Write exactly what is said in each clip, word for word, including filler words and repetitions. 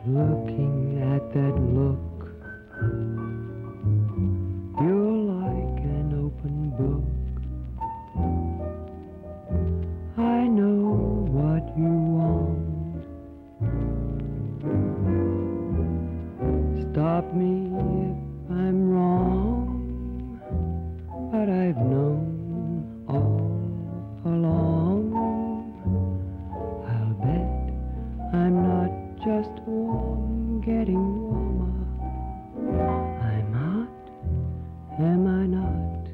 looking at that look. You're like an open book. I know what you want. Stop me if I'm wrong, but I've known all along. I'll bet I'm not just warm, getting warmer. I'm hot, am I not?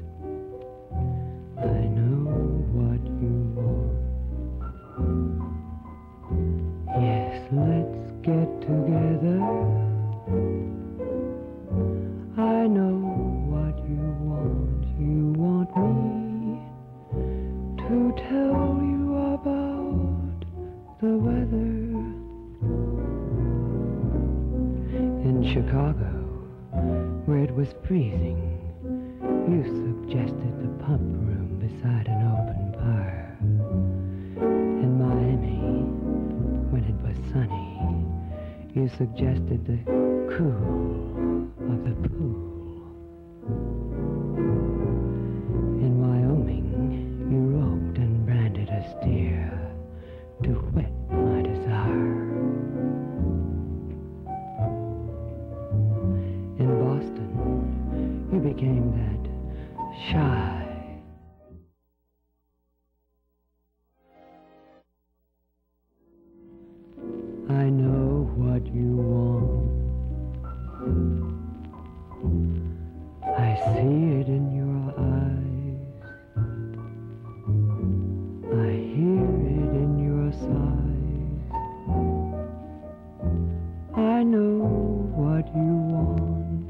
I know what you want. Yes, let's get together. I know what you want. You want me to tell you about the weather. In Chicago, where it was freezing, you suggested the pump room beside an open fire. In Miami, when it was sunny, you suggested the cool of the pool. In Wyoming, you roped and branded a steer to whet my desire. In Boston, you became that shy. I know what you want. I see it in your eyes. I hear it in your sighs. I know what you want.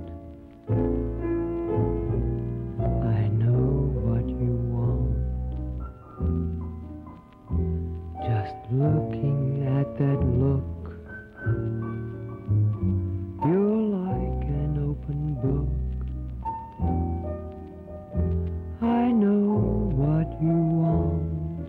I know what you want. Just looking at that look. You're like an open book. I know what you want.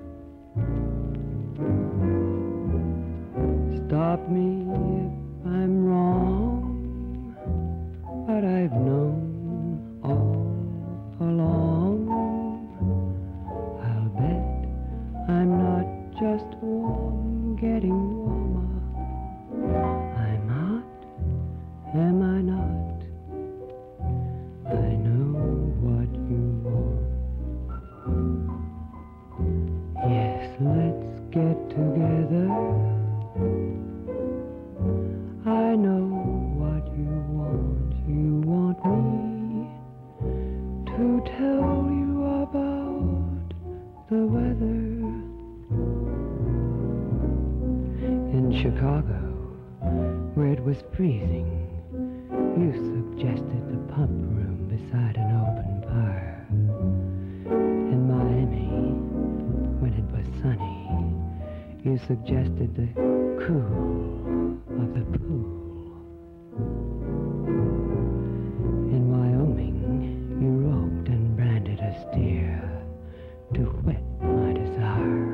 Stop me if I'm wrong, but I've known all along. I'll bet I'm not just warm, getting warmer. I'm hot, am I not? I know what you want. Yes, let's get together. I know what you want. You want me to tell you about the weather. In Chicago, where it was freezing, you suggested the pump room beside an open fire. In Miami, when it was sunny, you suggested the cool of the pool. In Wyoming, you roped and branded a steer to whet my desire.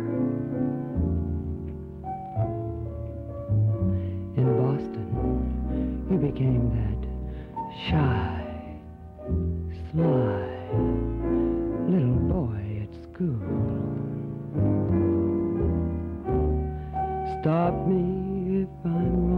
In Boston, you became that shy, sly little boy at school. Stop me if I'm